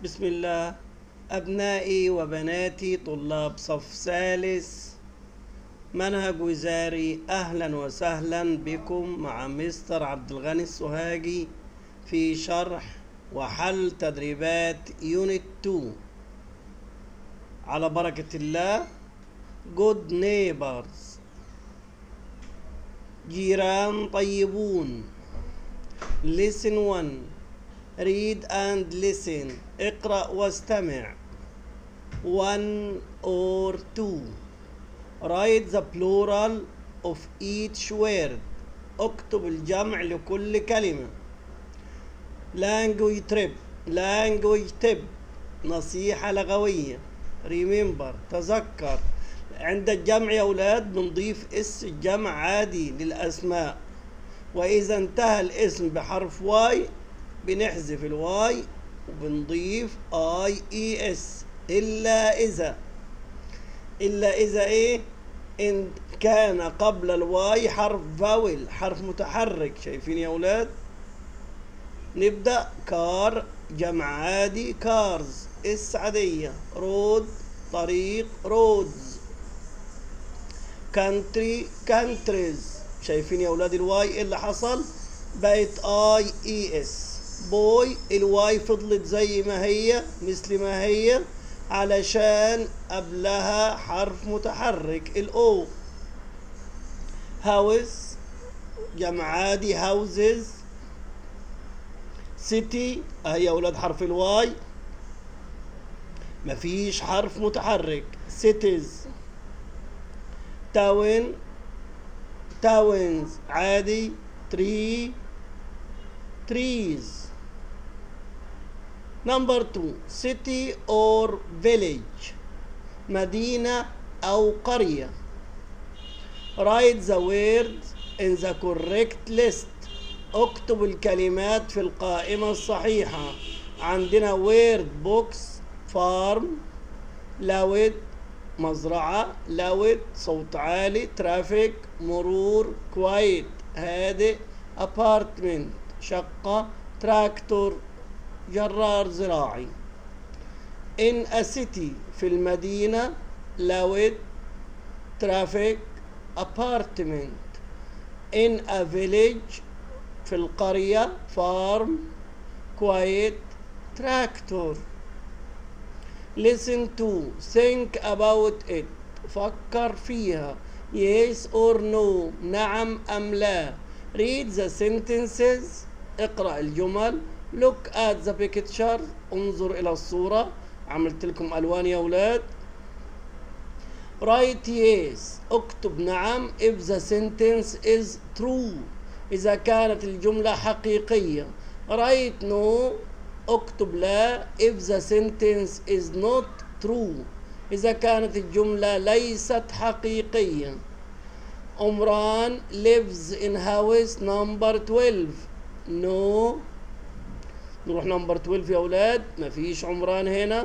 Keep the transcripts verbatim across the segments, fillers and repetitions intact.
بسم الله. أبنائي وبناتي طلاب صف ثالث منهج وزاري، أهلا وسهلا بكم مع مستر عبد الغني السوهاجي في شرح وحل تدريبات يونت اتنين. على بركة الله. Good neighbors، جيران طيبون. Listen one، read and listen، اقرأ واستمع. one or two، write the plural of each word، اكتب الجمع لكل كلمة. language trip، language tip، نصيحة لغوية. remember، تذكر. عند الجمع يا أولاد بنضيف اس الجمع عادي للأسماء، وإذا انتهى الاسم بحرف واي بنحذف الواي وبنضيف اي اي اس، الا اذا الا اذا ايه ان كان قبل الواي حرف فاول، حرف متحرك. شايفين يا اولاد؟ نبدا. كار جمع عادي كارز، اس عاديه. رود طريق رودز. كانتري كانتريز. شايفين يا اولاد الواي ايه اللي حصل؟ بقت اي اي اس. بوي الواي فضلت زي ما هي مثل ما هي علشان قبلها حرف متحرك الاو. هاوس جمع عادي هاوزز. سيتي اهي يا اولاد حرف الواي مفيش حرف متحرك سيتيز. تاون تاونز عادي. تري trees. number two، city or village، مدينة أو قرية. write the words in the correct list، اكتب الكلمات في القائمة الصحيحة. عندنا word box، farm، loud مزرعة، loud صوت عالي، traffic مرور، quiet هادئ، apartment شقة، تراكتور جرار زراعي. in a city في المدينة، loud traffic apartment. in a village في القرية، farm quiet tractor. listen to، think about it، فكر فيها. yes or no، نعم أم لا. read the sentences، اقرأ الجمل. look at the picture، انظر إلى الصورة. عملت لكم ألوان يا أولاد. write yes، اكتب نعم if the sentence is true، إذا كانت الجملة حقيقية. write no، اكتب لا if the sentence is not true، إذا كانت الجملة ليست حقيقية. عمران lives in house number twelve. no. نروح نمبر twelve يا أولاد، مفيش عمران هنا.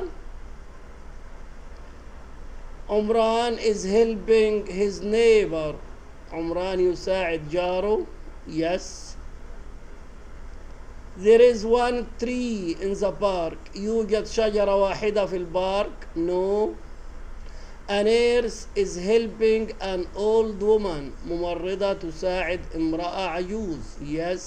عمران is helping his neighbor، عمران يساعد جاره. yes. there is one tree in the park، يوجد شجرة واحدة في البارك. no. a nurse is helping an old woman، ممرضة تساعد امرأة عجوز. yes.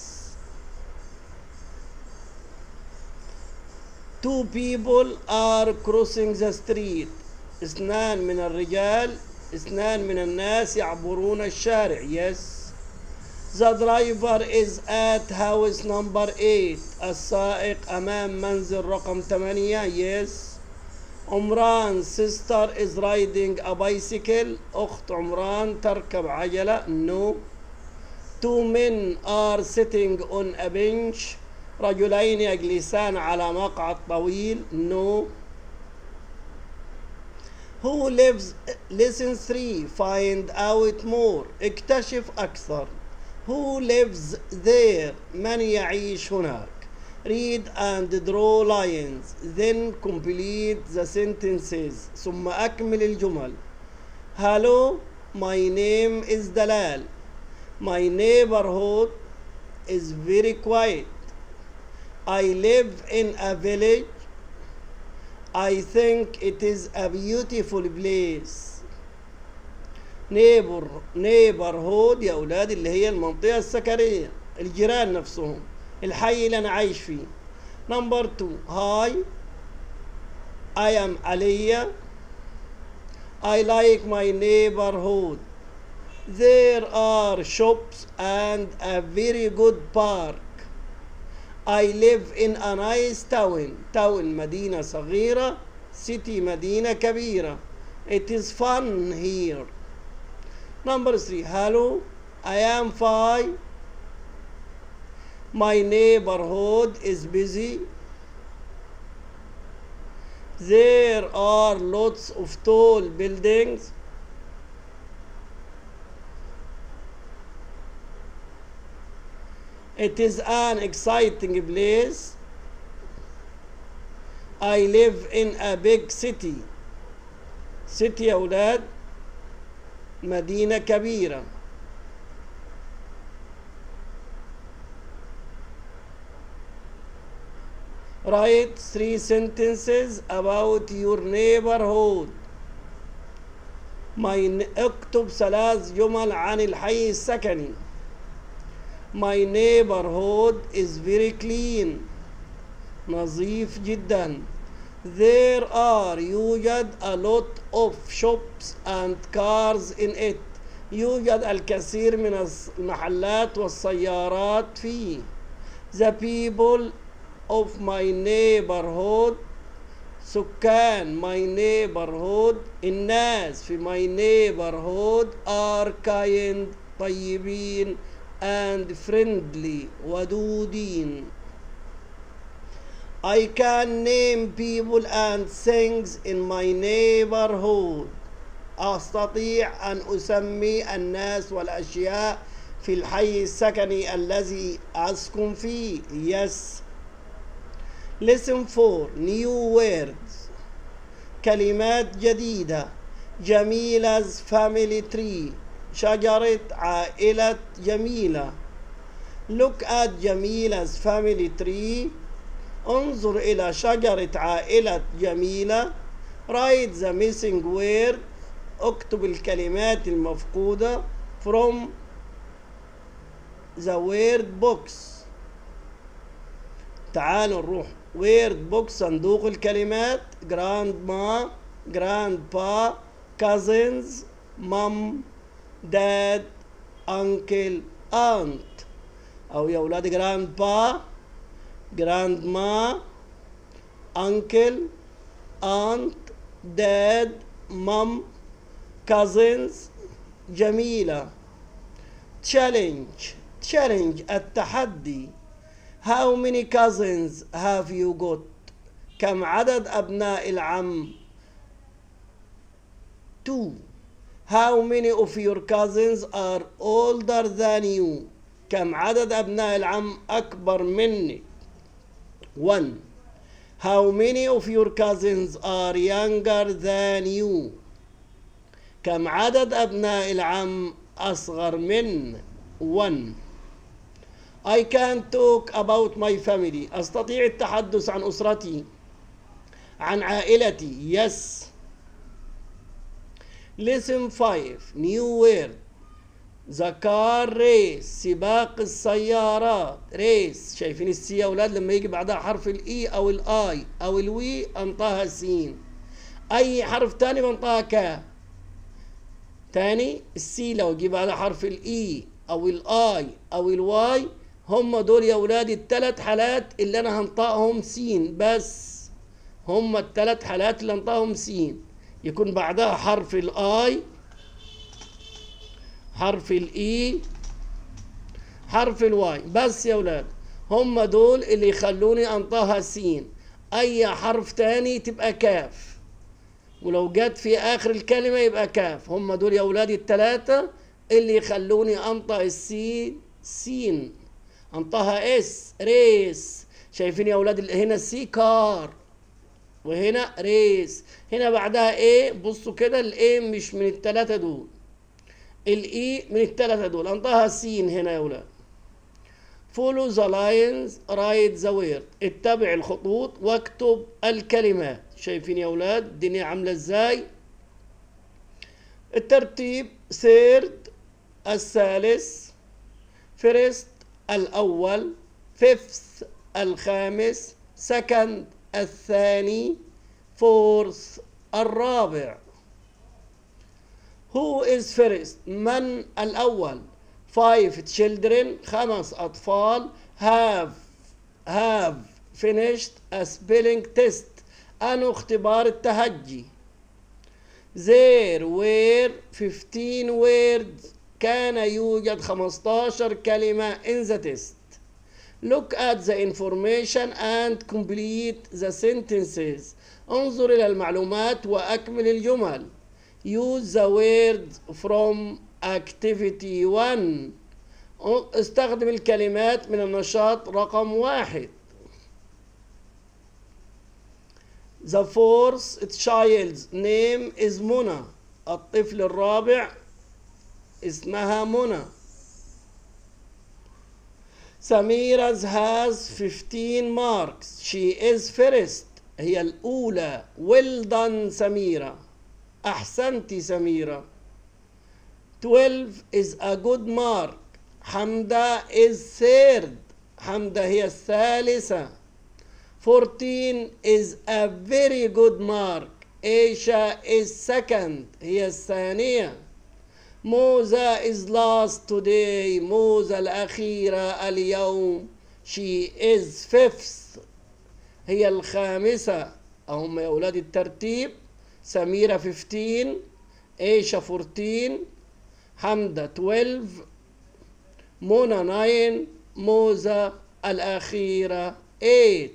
two people are crossing the street، اثنان من الرجال اثنان من الناس يعبرون الشارع. yes. the driver is at house number eight، السائق أمام منزل رقم ثمانية. yes. عمران sister is riding a bicycle، أخت عمران تركب عجلة. no. two men are sitting on a bench، رجلين يجلسان على مقعد طويل. no. who lives lesson three find out more، اكتشف أكثر. who lives there، من يعيش هناك. read and draw lines then complete the sentences، ثم أكمل الجمل. hello my name is دلال، my neighborhood is very quiet. I live in a village I think it is a beautiful place. neighbor neighborhood يا أولاد اللي هي المنطقة السكنية، الجيران نفسهم، الحي اللي أنا عايش فيه. نمبر two. Hi, I am Aliyah. I like my neighborhood. There are shops and a very good park. I live in a nice town. town مدينة صغيرة. city مدينة كبيرة. It is fun here. Number three. Hello, I am fine. My neighborhood is busy. There are lots of tall buildings. It is an exciting place. I live in a big city. city يا أولاد مدينة كبيرة. Write three sentences about your neighborhood. My اكتب ثلاث جمل عن الحي السكني. My neighborhood is very clean. نظيف جدا. There are يوجد a lot of shops and cars in it. يوجد الكثير من المحلات والسيارات فيه. The people of my neighborhood سكان my neighborhood الناس في my neighborhood are kind طيبين and friendly ودودين. I can name people and things in my neighborhood. أستطيع أن أسمي الناس والأشياء في الحي السكني الذي أسكن فيه. Yes. Lesson four. New words. كلمات جديدة. جميلة family tree. شجرة عائلة جميلة. Look at جميلة family tree. انظر إلى شجرة عائلة جميلة. Write the missing word. اكتب الكلمات المفقودة from the word box. تعالوا نروح word box صندوق الكلمات. grandma, grandpa, cousins, mom, dad, uncle, aunt. أو يا أولاد grandpa, grandma, uncle, aunt, dad, mom, cousins. جميلة. challenge challenge التحدي. How many cousins have you got? كم عدد أبناء العم؟ two. How many of your cousins are older than you? كم عدد أبناء العم أكبر مني؟ one. How many of your cousins are younger than you? كم عدد أبناء العم أصغر من one. I can talk about my family. أستطيع التحدث عن أسرتي عن عائلتي. Yes. Lesson five. New word. The car race. سباق السيارات. race. شايفين السي يا أولاد لما يجي بعدها حرف الإي أو الآي أو الوي أنطاها سين. أي حرف تاني بنطاها كا. تاني السي لو يجي بعدها حرف الإي أو الآي أو الواي هم دول يا أولاد الثلاث حالات اللي أنا هنطقهم سين بس. هم الثلاث حالات اللي هنطقهم سين. يكون بعدها حرف الآي، حرف الإي، حرف الواي بس يا أولاد. هم دول اللي يخلوني أنطقها سين. أي حرف تاني تبقى كاف، ولو جت في آخر الكلمة يبقى كاف. هم دول يا أولاد الثلاثة اللي يخلوني أنطق السين سين. أنطقها اس ريس. شايفين يا أولاد هنا السي كار وهنا ريس. هنا بعدها ايه بصوا كده الايه مش من الثلاثة دول، الاي من الثلاثة دول. أنطقها سين هنا يا أولاد. follow the lines write the word. اتبع الخطوط واكتب الكلمات. شايفين يا أولاد الدنيا عاملة ازاي؟ الترتيب third الثالث، first الأول، fifth الخامس، second الثاني، fourth الرابع. Who is first؟ من الأول؟ five children خمس أطفال have have finished a spelling test أنو اختبار التهجي. There were fifteen words كان يوجد خمستاشر كلمة in the test. Look at the information and complete the sentences. انظر إلى المعلومات وأكمل الجمل. Use the words from activity one. استخدم الكلمات من النشاط رقم واحد. The fourth child's name is منى. الطفل الرابع اسمها منى. Samira's has fifteen marks. She is first. هي الأولى. Well done سميرة. أحسنتي سميرة. twelve is a good mark. حمدة is third. حمدة هي الثالثة. fourteen is a very good mark. Aisha is second. هي الثانية. موزة is last today. موزة الأخيرة اليوم. She is fifth. هي الخامسة. هم يا أولاد الترتيب. سميرة fifteen، عيشة fourteen، حمدة twelve، منى nine، موزة الأخيرة eight.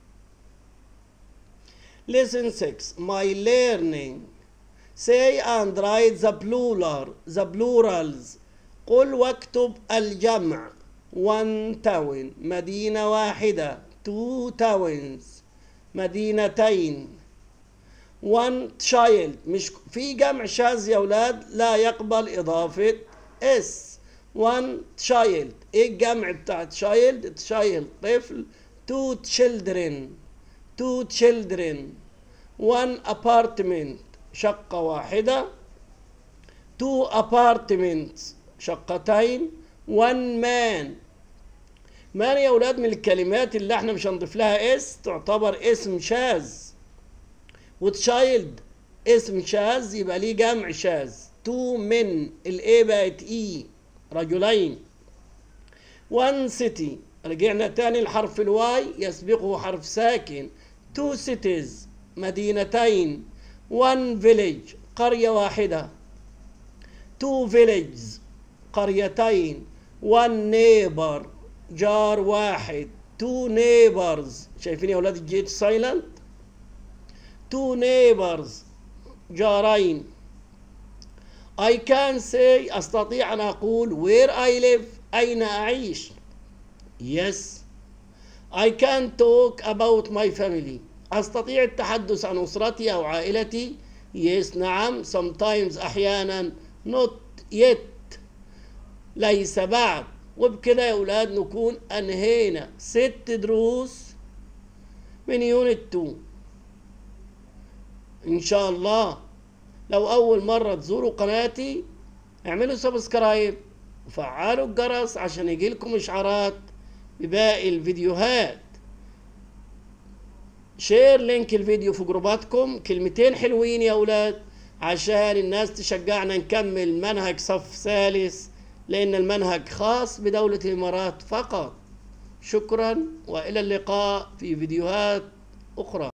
Lesson six. My learning. Say and write the plural the plurals. قل واكتب الجمع. one town مدينة واحدة. two towns مدينتين. one child مش في جمع شاذ يا أولاد لا يقبل إضافة اس. one child إيه الجمع بتاع child؟ child طفل. two children two children. one apartment شقة واحدة. two apartments شقتين. one man. man يا أولاد من الكلمات اللي احنا مش هنضيف لها اس تعتبر اسم شاذ. وتشايلد اسم شاذ يبقى ليه جمع شاذ. two men الايه بقت اي رجلين. one city رجعنا تاني لحرف الواي يسبقه حرف ساكن. two cities مدينتين. one village قرية واحدة. two villages قريتين. one neighbor جار واحد. two neighbors شايفين يا أولاد الجيت سايلنت. two neighbors جارين. I can say أستطيع أن أقول where I live أين أعيش. Yes. I can talk about my family. أستطيع التحدث عن أسرتي أو عائلتي. Yes نعم. sometimes أحيانا. not yet ليس بعد. وبكده يا أولاد نكون أنهينا ست دروس من يونت تو. إن شاء الله لو أول مرة تزوروا قناتي اعملوا سبسكرايب وفعلوا الجرس عشان يجيلكم إشعارات بباقي الفيديوهات. شير لينك الفيديو في جروباتكم. كلمتين حلوين يا أولاد عشان الناس تشجعنا نكمل منهج صف ثالث لأن المنهج خاص بدولة الإمارات فقط. شكرا وإلى اللقاء في فيديوهات أخرى.